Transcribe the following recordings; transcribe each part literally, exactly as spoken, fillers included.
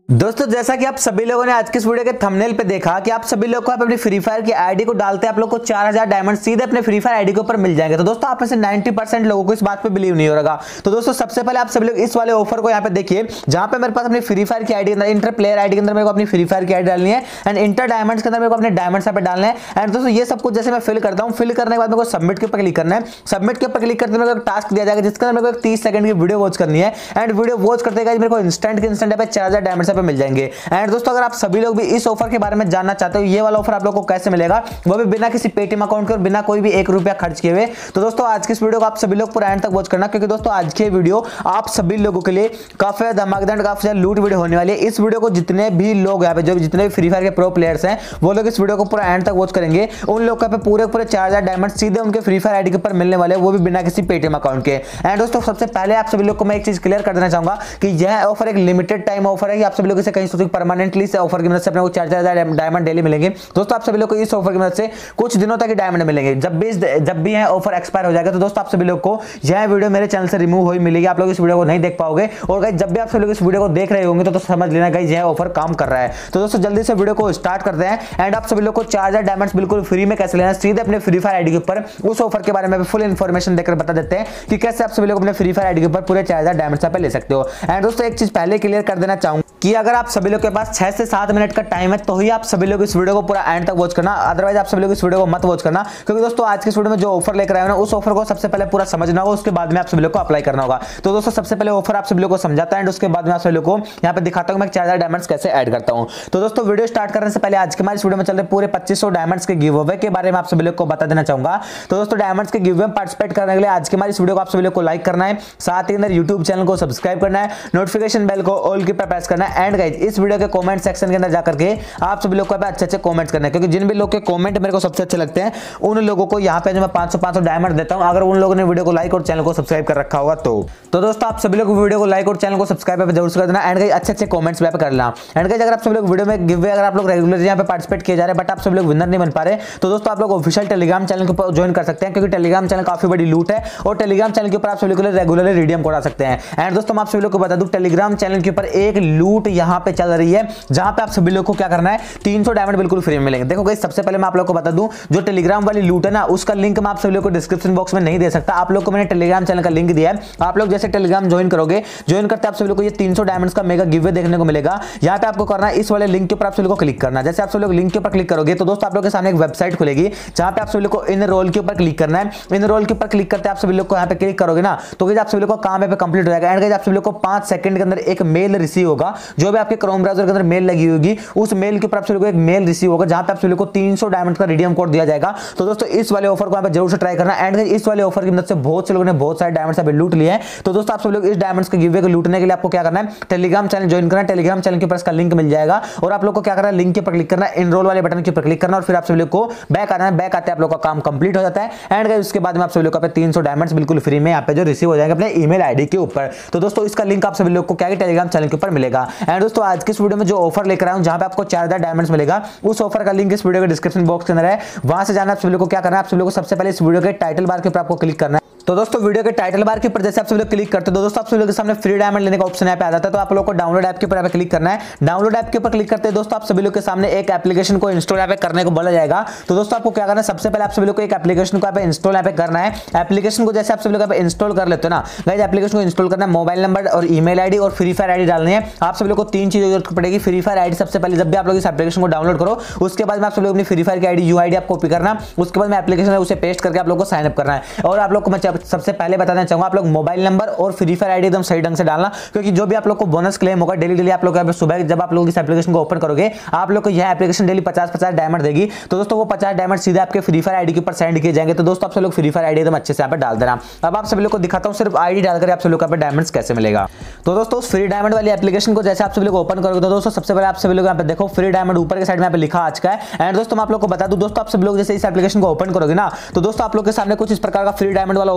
दोस्तों जैसा कि आप सभी लोगों ने आज के इस वीडियो के थंबनेल पे देखा कि आप सभी लोग को आप अपनी फ्री फायर की आईडी को डालते हैं आप लोग को चार हजार डायमंड सीधे अपने फ्री फायर आईडी के ऊपर मिल जाएंगे। तो दोस्तों आप में से नब्बे परसेंट लोगों को इस बात पे बिलीव नहीं हो रहा। तो दोस्तों सबसे पहले आप सभी लोग इस वाले ऑफर को यहाँ पे देखिए, जहां पे मेरे पास अपनी फ्री फायर की आईडी के अंदर इंटर प्लेयर आईडी के अंदर मेरे को अपनी फ्री फायर की आईडी डालनी है एंड इंटर डायमंड्स के अंदर मेरे को अपने डायमंड्स यहाँ पे डालने हैं। एंड दोस्तों ये सब कुछ जैसे मैं फिल करता हूँ, फिल करने के बाद मेरे को सबमिट के ऊपर क्लिक करना है। सबमिट के ऊपर क्लिक करते मेरे को एक टास्क दिया जाएगा जिसके अंदर मेरे को तीस सेकंड की वीडियो वॉच करनी है एंड वीडियो वॉच करते मेरे को इंस्टेंट के इंस्टेंट पे चार हजार डायमंड्स पे मिल जाएंगे। एंड दोस्तों अगर आप सभी लोग भी इस ऑफर के बारे में जानना चाहते हो, ये वाला ऑफर आप लोगों को कैसे मिलेगा, वो भी बिना किसी पेटीएम अकाउंट के और बिना कोई भी एक रुपया खर्च किए हुए, तो दोस्तों आज की इस वीडियो को आप सभी लोग पूरा एंड तक वॉच करना, क्योंकि दोस्तों आज की वीडियो आप सभी लोगों के लिए काफी धमाकेदार काफी ज्यादा लूट वीडियो होने वाली है। इस वीडियो को जितने भी लोग यहाँ पे जो जितने भी फ्री फायर के प्रो प्लेयर्स हैं वो लोग इस वीडियो को पूरा एंड तक वॉच करेंगे, उन लोग पे पूरे पूरे चार हजार डायमंड सीधे उनके फ्री फायर आईडी के ऊपर मिलने वाले, वो भी बिना किसी पेटीएम अकाउंट के। एंड दोस्तों सबसे पहले आप सभी लोग को मैं एक चीज क्लियर कर देना चाहूंगा कि यह ऑफर एक लिमिटेड टाइम ऑफर है कि आप सभी लोग इसे कहीं सोचो परमानेंटली से ऑफर की मदद से अपने को चार चार हजार डायमंड डेली मिलेंगे। दोस्तों आप सभी लोग को इस ऑफर की मदद से कुछ दिनों तक डायमंड मिलेंगे। जब भी जब भी यह ऑफर एक्सपायर हो जाएगा तो दोस्तों आप सभी लोग को यह वीडियो मेरे चैनल से रिमूव हुई मिलेगी, आप लोग इस वीडियो को नहीं देख पाओगे। और गाइस जब भी आप सभी लोग इस वीडियो को देख रहे होंगे तो, तो समझ लेना गाइस यह ऑफर काम कर रहा है। तो दोस्तों जल्दी से वीडियो को स्टार्ट करते हैं एंड आप सभी लोग को चार हजार डायमंड्स बिल्कुल फ्री में कैसे लेना सीधे अपने फ्री फायर आईडी के ऊपर, उस ऑफर के बारे में फुल इन्फॉर्मेशन देकर बता देते हैं कि कैसे आप सभी लोग अपने फ्री फायर आईडी के ऊपर पूरे चार हजार डायमंड्स पे ले सकते हो। एंड दोस्तों एक चीज पहले क्लियर कर देना चाहूंगा कि अगर आप सभी लोग के पास छह से सात मिनट का टाइम है तो ही आप सभी लोग इस वीडियो को पूरा एंड तक वॉच करना, अदरवाइज आप सभी लोग इस वीडियो को मत वॉच करना, क्योंकि दोस्तों आज के इस वीडियो में जो ऑफर लेकर आए ना उस ऑफर को सबसे पहले पूरा समझना होगा, उसके बाद में आप सभी लोग को अप्लाई करना होगा। तो दोस्तों सबसे पहले ऑफर आप सभी लोग को समझाता है एंड उसके बाद में आप सभी लोग को यहाँ पे दिखाता हूँ मैं चार हजार डायमंड्स कैसे ऐड करता हूँ। तो दोस्तों वीडियो स्टार्ट करने से पहले आज के हमारे इस वीडियो में चल रहे पूरे पच्चीस सौ डायमंड्स के गिव अवे के बारे में आप सभी लोग को बता देना चाहूंगा। तो दोस्तों डायमंड्स के गिव अवे में पार्टिसिपेट करने के लिए आज के हमारे इस वीडियो को आप सभी लोग को लाइक करना है, साथ ही अंदर यूट्यूब चैनल को सब्सक्राइब करना है, नोटिफिकेशन बेल को ऑल की पर प्रेस करना है एंड गाइस इस वीडियो के कमेंट सेक्शन के अंदर जाकर के आप सभी लोग को अच्छे अच्छे कमेंट्स करना है, क्योंकि जिन भी लोग के कमेंट मेरे को सबसे अच्छे लगते हैं उन लोगों को यहाँ पे जो मैं पाँच सौ पाँच सौ डायमंड देता हूँ, अगर उन लोगों ने वीडियो को लाइक और चैनल को सब्सक्राइब कर रखा होगा तो। तो दोस्तों आप सभी लोग वीडियो को लाइक और चैनल को सब्सक्राइब पे जरूर कर देना एंड गाइस अच्छे अच्छे कमेंट्स पे कर लेना। एंड गाइस अगर आप सभी लोग वीडियो में गिव अवे अगर आप लोग रेगुलर यहाँ पे पार्टिसिपेट किए जा रहे हैं बट आप सभी लोग विनर नहीं बन पा रहे, तो दोस्तों आप लोग ऑफिशियल टेलीग्राम चैनल के ऊपर ज्वाइन कर सकते हैं, क्योंकि टेलीग्राम चैनल काफी बड़ी लूट है और टेलीग्राम चैनल के ऊपर आप सभी लोग रेगुलरली रिडीम कोड आ सकते हैं। एंड दोस्तों मैं आप सभी लोग को बता दूं टेलीग्राम चैनल के ऊपर एक लूट यहाँ पे चल रही है, जहां पे आप सभी लोग को क्या करना है तीन सौ डायमंड बिल्कुल फ्री में मिलेंगे। देखो गाइस सबसे पहले मैं आप लोग को बता दूं जो टेलीग्राम वाली लूट है ना उसका लिंक मैं आप सभी लोग को डिस्क्रिप्शन बॉक्स में नहीं दे सकता, आप लोग को मैंने टेलीग्राम चैनल का लिंक दिया है। आप लोग जैसे टेलीग्राम ज्वाइन करोगे, ज्वाइन करते आप सभी लोग को ये तीन सौ डायमंड्स का मेगा गिव अवे देखने को मिलेगा। यहाँ पे आपको करना है इस वाले लिंक के ऊपर आप सभी लोग को क्लिक करना है। जैसे आप सभी लोग लिंक के ऊपर क्लिक करोगे तो दोस्तों आप लोग के सामने एक वेबसाइट खुलेगी जहां पे आप सभी लोग को इन रोल के ऊपर क्लिक करना है। इन रोल के ऊपर क्लिक करते आप सभी लोग को यहाँ पे क्लिक करोगे ना तो आप सभी लोग को काम पे कंप्लीट हो जाएगा एंड गाइस आप सभी लोग को पांच सेकंड के अंदर एक मेल रिसीव होगा, जो भी आपके क्रोम ब्राउजर के अंदर मेल लगी होगी उस मेल के ऊपर आप सभी लोग को एक मेल रिसीव होगा जहां पे आप सभी लोग को तीन सौ डायमंड का रिडीम कोड दिया जाएगा। तो दोस्तों इस वाले ऑफर को यहाँ पे जरूर से ट्राई करना एंड इस वाले ऑफर की मदद से बहुत से लोगों ने बहुत सारे डायमंड्स अभी लूट लिए हैं। तो दोस्तों आप सब लोग इस डायमंड्स के गिव अवे को लूटने के लिए आपको क्या करना है टेलीग्राम चैनल ज्वाइन करना है, टेलीग्राम चैनल के ऊपर इसका लिंक मिल जाएगा और आप लोग को क्या करना है लिंक के ऊपर क्लिक करना है, इनरोल वाले बटन के ऊपर क्लिक करना और फिर आप सभी लोग को बैक आना है। बैक आते आप लोग का काम कंप्लीट हो जाता है एंड गाइस उसके बाद में आप सभी लोग को तीन सौ डायमंड्स बिल्कुल फ्री में यहाँ पे जो रिसीव हो जाएंगे अपने ईमेल आईडी के ऊपर। तो दोस्तों इसका लिंक आप सभी लोग को क्या है टेलीग्राम चैनल के ऊपर मिलेगा। एंड दोस्तों आज के इस वीडियो में जो ऑफर लेकर आया हूं जहां पे आपको चार हजार डायमंड्स मिलेगा, उस ऑफर का लिंक इस वीडियो के डिस्क्रिप्शन बॉक्स के अंदर है, वहां से जाना आप सभी लोग को क्या करना है आप सभी लोग को सबसे पहले इस वीडियो के टाइटल बार के ऊपर आपको क्लिक करना है। तो दोस्तों वीडियो के टाइटल बार के ऊपर जैसे आप सभी लोग क्लिक करते हो तो दोस्तों आप सभी लोग के सामने फ्री डायमंड लेने का ऑप्शन यहाँ पे आ जाता है। तो आप लोग को डाउनलोड ऐप के ऊपर क्लिक करना है। डाउनलोड ऐप के ऊपर क्लिक करते हैं दोस्तों आप सभी लोग के सामने एक एप्लीकेशन को इंस्टॉल यहाँ पे करने को बोला जाएगा। तो दोस्तों आपको क्या करना है सबसे पहले आप सभी लोग को एक एप्लीकेशन को यहाँ पे इंस्टॉल यहाँ पे करना है। एप्लीकेशन को जैसे आप सभी लोग यहाँ पे इंस्टॉल कर लेते हो ना गाइस, एप्लीकेशन को इंस्टॉल करना है, मोबाइल नंबर और ईमेल आईडी और फ्री फायर आईडी डालनी है। आप सभी लोग को तीन चीजें जरूरत पड़ेगी। फ्री फायर आईडी सबसे पहले जब भी आप लोग इस एप्लीकेशन को डाउनलोड करो उसके बाद में आप सभी लोग अपनी फ्री फायर की आईडी यू आईडी आपको कॉपी करना, उसके बाद में एप्लीकेशन है उसे पेस्ट करके आप लोग को साइन अप करना है। और आप लोग को मैं सबसे पहले बताना चाहूंगा आप लोग मोबाइल नंबर और फ्री फायर आईडी एकदम सही ढंग से डालना, क्योंकि जो भी आप लोग को बोनस क्लेम होगा डेली डेली आप लोग सुबह जब आप लोग इस एप्लीकेशन को ओपन करोगे आप लोग को यह एप्लीकेशन डेली पचास पचास डायमंड देगी। तो दोस्तों वो पचास डायमंड सीधे आपके फ्री फायर आईडी के ऊपर सेंड किए जाएंगे। तो दोस्तों आप सब लोग फ्री फायर आईडी एकदम अच्छे से यहाँ पे डाल देना। अब आप सभी लोग को दिखाता हूँ सिर्फ आईडी डालकर आप सभी लोग पे डायमंड्स कैसे मिलेगा। तो दोस्तों उस फ्री डायमंड वाली एप्लीकेशन को जैसे आप सभी लोग ओपन करोगे तो दोस्तों सबसे पहले आप सभी लोग यहाँ पे देखो फ्री डायमंड ऊपर के साइड में यहाँ पे लिखा आज का है। एंड दोस्तों मैं आप लोग को बता दूं दोस्तों आप सभी लोग जैसे इस एप्लीकेशन को ओपन करोगे ना तो दोस्तों आप लोग के सामने कुछ इस प्रकार का फ्री डायमंड वाला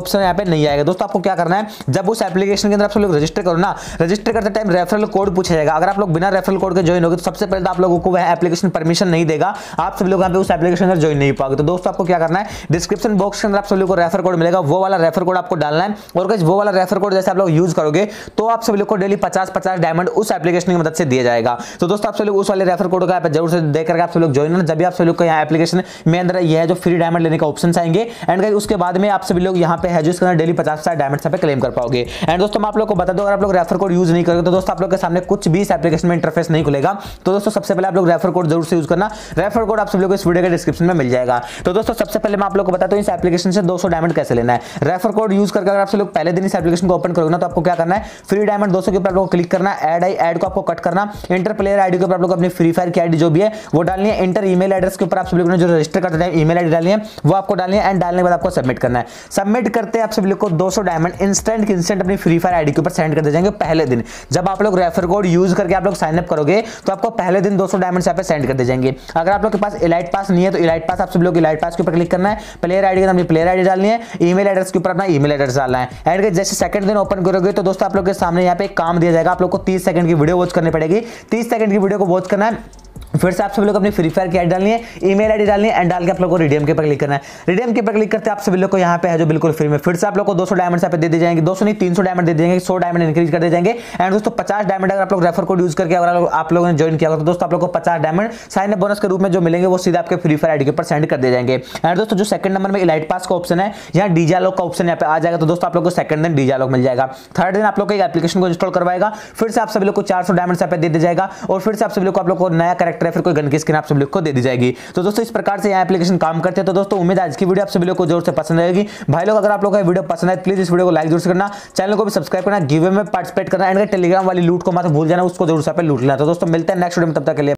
ऑप्शन यहाँ पे नहीं आएगा। दोस्तों आपको क्या करना है, जब उस एप्लीकेशन के अंदर आप सब लोग रजिस्टर करो ना, रजिस्टर करते टाइम रेफरल कोड पूछा जाएगा। अगर आप लोग बिना रेफरल कोड के ज्वाइन होगे तो सबसे पहले तो आप लोगों को वह एप्लीकेशन परमिशन नहीं देगा, आप सब लोग यहाँ पे उस एप्लीकेशन अंदर ज्वाइन नहीं पाओगे। तो दोस्तों आपको क्या करना है, डिस्क्रिप्शन बॉक्स के अंदर आप सब लोग को रेफर कोड मिलेगा, वो वाला रेफर कोड आपको डालना है। और गाइस वो वाला रेफर कोड जैसे आप लोग यूज करोगे तो आप सब लोग को डेली पचास पचास डायमंड उस एप्लीकेशन की मदद से दिया जाएगा। तो दोस्तों आप सब लोग उस वाले रेफर कोड का जरूर से देख करके आप सब लोग ज्वाइन होना, जब भी आप सब लोग को यहाँ एप्लीकेशन में अंदर यह है जो फ्री डायमंड लेने का ऑप्शन आएंगे। एंड गाइस उसके बाद में आप सभी लोग यहाँ पे है जो इसके अंदर डेली पचास पचास डायमंड पे क्लेम कर पाओगे। एंड दोस्तों मैं आप लोग को बता दूं, अगर आप लोग रेफर कोड यूज नहीं करोगे तो दोस्तों आप लोग के सामने कुछ भी इस एप्लीकेशन में इंटरफेस नहीं खुलेगा। तो दोस्तों सबसे पहले आप लोग रेफर कोड जरूर से यूज करना, रेफर कोड आप सब लोग को इस वीडियो के डिस्क्रिप्शन में मिल जाएगा। तो दोस्तों सबसे पहले मैं आप लोग को बताता हूं इस एप्लीकेशन से दो सौ डायमंड कैसे लेना है। रेफर कोड यूज करके अगर आप सब लोग पहले दिन इस एप्लीकेशन को ओपन करोगे ना तो आपको क्या करना है, फ्री डायमंड दो सौ के ऊपर आप लोग को क्लिक करना है, ऐड आई ऐड को आपको कट करना, इंटर प्लेयर आईडी के ऊपर आप लोग अपनी फ्री फायर की आईडी जो भी है वो डालनी है, इंटर ईमेल एड्रेस के ऊपर आप सब लोगों ने जो रजिस्टर करते हैं ईमेल आईडी डालनी है वो आपको डालनी है। एंड डालने के बाद आपको सबमिट करना है। सबमिट करते आप सब लोग को दो सौ डायमंड इंस्टेंट इंस्टेंट अपनी फ्री फायर आईडी के ऊपर सेंड कर दे जाएंगे पहले दिन। जब आप लोग रेफर कोड यूज करके आप लोग साइन अप करोगे तो आपको पहले दिन दो सौ डायमंड यहाँ पे सेंड कर दे जाएंगे। अगर आप लोग के पास इलाइट पास नहीं है तो इलाइट पास आप सब लोग इलाइट पास के ऊपर क्लिक करना है, प्लेयर आईडी के नाम प्लेयर आईडी डालनी है, ईमेल एड्रेस के ऊपर अपना ईमेल एड्रेस डालना है। एंड जैसे सेकंड दिन ओपन करोगे तो दोस्तों आप लोग के सामने यहाँ पे एक काम दिया जाएगा, आप लोग को तीस सेकंड की वीडियो वॉच करनी पड़ेगी। तीस सेकंड की वीडियो को वॉच करना है, फिर से आप सब लोग अपनी फ्री फायर की आईडी डालनी है, ईमेल आईडी डालनी है, एंड डाल के आप लोग को रिडीम के ऊपर क्लिक करना है। रिडीम के ऊपर क्लिक करते आप सभी लोग को यहाँ पे है जो बिल्कुल फ्री में फिर से आप लोग को दो सौ डायमंड यहाँ पे दे दी जाएंगे, दो सौ नहीं तीन सौ डायमंड दे देंगे, सौ डायमंड इंक्रीज कर दे जाएंगे। एंड दोस्तों पचास डायमंड अगर आप लोग रेफर कोड यूज करके अगर आप लोगों ने ज्वाइन किया तो दोस्तों आप लोग को पचास डायमंड साइन अप बोनस के रूप में जो मिलेंगे वो सीधा आपके फ्री फायर आईडी के ऊपर सेंड कर दे जाएंगे। एंड दोस्तों जो सेकंड नंबर में इलाइट पास का ऑप्शन है, यहाँ डीजे आलोक का ऑप्शन यहाँ पे आ जाएगा। तो दोस्तों आप लोग को सेकंड दिन डीजे आलोक मिल जाएगा। थर्ड दिन आप लोग एक एप्लीकेशन को इंस्टॉल करवाएगा, फिर से आप सभी लोग को चार सौ डायमंड यहाँ पे दे दी जाएगा, और फिर से आप सभी लोग को आप लोग को नया कैरेक्टर फिर कोई गन की स्किन आप सभी लोग को दे दी जाएगी। तो दोस्तों इस प्रकार से यह एप्लीकेशन काम करते हैं। तो दोस्तों उम्मीद है आज की वीडियो आप सभी लोग को जोर से पसंद आएगी। भाई लोग अगर आप लोगों को वीडियो पसंद आए प्लीज इस वीडियो को लाइक जरूर से करना, चैनल को भी सब्सक्राइब करना, गिव अवे में पार्टिसिपेट करना, एंड टेलीग्राम वाली लूट को मत भूल जाना, उसको जरूर से पे लूट लेना। तो दोस्तों मिलते हैं नेक्स्ट वीडियो में, तब तक के लिए।